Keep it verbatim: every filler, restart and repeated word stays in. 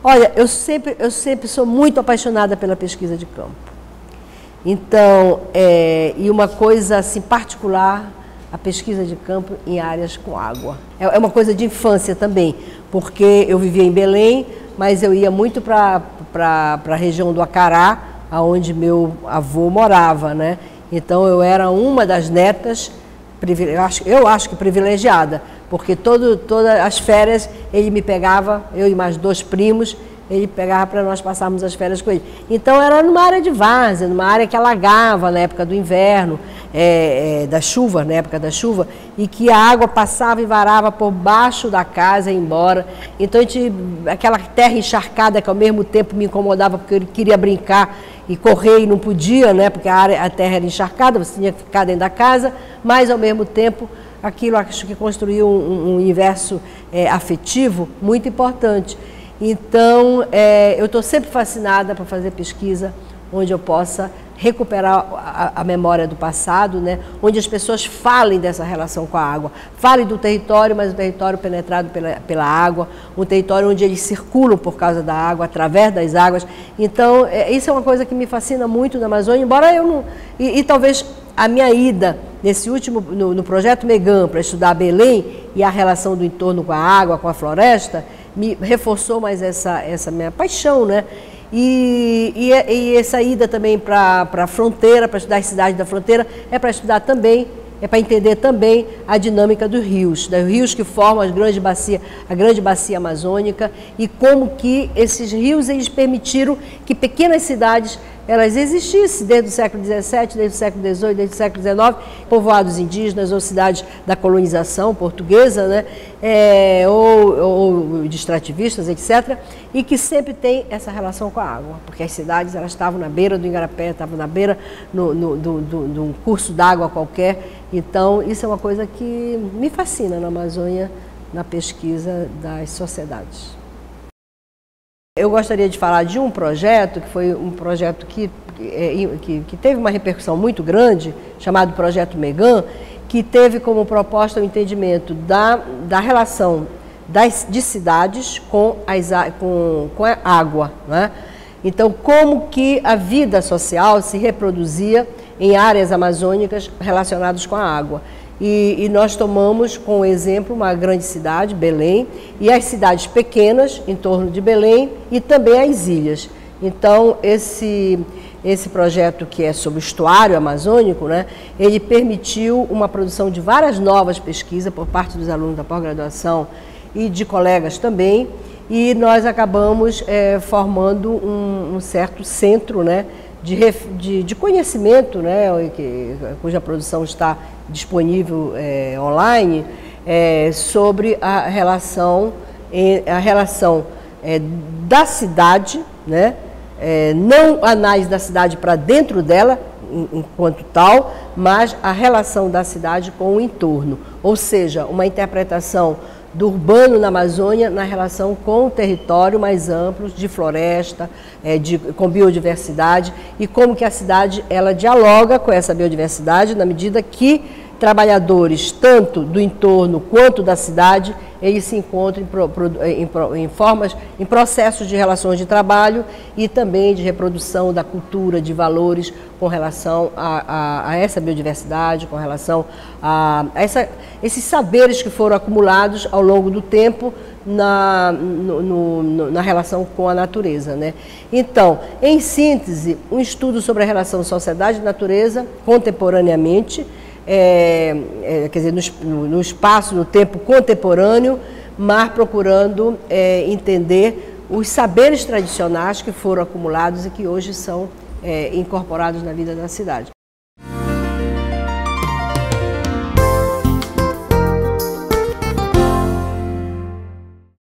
Olha, eu sempre, eu sempre sou muito apaixonada pela pesquisa de campo. Então, é, e uma coisa assim particular, a pesquisa de campo em áreas com água. É, é uma coisa de infância também, porque eu vivia em Belém, mas eu ia muito para para a região do Acará, onde meu avô morava, né? Então eu era uma das netas, eu acho, eu acho que privilegiada, porque todo, todas as férias ele me pegava, eu e mais dois primos, ele pegava para nós passarmos as férias com ele. Então era numa área de várzea, numa área que alagava na época do inverno, é, é, da chuva, na época da chuva, e que a água passava e varava por baixo da casa e ia embora. Então a gente, aquela terra encharcada que ao mesmo tempo me incomodava porque eu queria brincar e correr e não podia, né, porque a, área, a terra era encharcada, você tinha que ficar dentro da casa, mas ao mesmo tempo aquilo acho que construiu um, um universo é, afetivo muito importante. Então, é, eu estou sempre fascinada para fazer pesquisa onde eu possa recuperar a, a memória do passado, né? Onde as pessoas falem dessa relação com a água, falem do território, mas o território penetrado pela, pela água, um território onde eles circulam por causa da água, através das águas. Então, é, isso é uma coisa que me fascina muito na Amazônia, embora eu não... E, e talvez a minha ida nesse último, no, no projeto Megan, para estudar Belém e a relação do entorno com a água, com a floresta, me reforçou mais essa, essa minha paixão, né? E, e, e essa ida também para a fronteira, para estudar as cidades da fronteira, é para estudar também, é para entender também a dinâmica dos rios, dos rios que formam as grandes bacia, a grande bacia amazônica e como que esses rios eles permitiram que pequenas cidades elas existissem desde o século dezessete, desde o século dezoito, desde o século dezenove, povoados indígenas ou cidades da colonização portuguesa, né? É, ou, ou de extrativistas, etcétera, e que sempre tem essa relação com a água, porque as cidades elas estavam na beira do Igarapé, estavam na beira no, no, do, do, de um curso d'água qualquer, então isso é uma coisa que me fascina na Amazônia, na pesquisa das sociedades. Eu gostaria de falar de um projeto, que foi um projeto que, que, que teve uma repercussão muito grande, chamado Projeto Megan, que teve como proposta o entendimento da, da relação das, de cidades com, as, com, com a água, né? Então, como que a vida social se reproduzia em áreas amazônicas relacionadas com a água. E, e nós tomamos como exemplo uma grande cidade, Belém, e as cidades pequenas em torno de Belém e também as ilhas. Então, esse, esse projeto que é sobre o estuário amazônico, né, ele permitiu uma produção de várias novas pesquisas por parte dos alunos da pós-graduação e de colegas também, e nós acabamos é, formando um, um certo centro, né, De, de, de conhecimento, né, que, cuja produção está disponível é, online, é, sobre a relação, a relação é, da cidade, né, é, não a análise da cidade para dentro dela, enquanto tal, mas a relação da cidade com o entorno, ou seja, uma interpretação do urbano na Amazônia na relação com o território mais amplo, de floresta, é, de, com biodiversidade, e como que a cidade ela dialoga com essa biodiversidade na medida que trabalhadores, tanto do entorno quanto da cidade, eles se encontram em, pro, em, em formas, em processos de relações de trabalho e também de reprodução da cultura, de valores com relação a, a, a essa biodiversidade, com relação a, a essa, esses saberes que foram acumulados ao longo do tempo na, no, no, na relação com a natureza, né? Então, em síntese, um estudo sobre a relação sociedade e natureza contemporaneamente, É, é, quer dizer, no, no espaço, no tempo contemporâneo, mas procurando é, entender os saberes tradicionais que foram acumulados e que hoje são é, incorporados na vida da cidade.